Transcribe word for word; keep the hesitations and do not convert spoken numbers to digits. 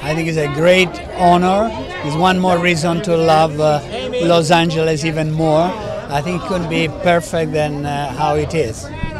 I think it's a great honor. It's one more reason to love uh, Los Angeles even more. I think it couldn't be perfect than uh, how it is.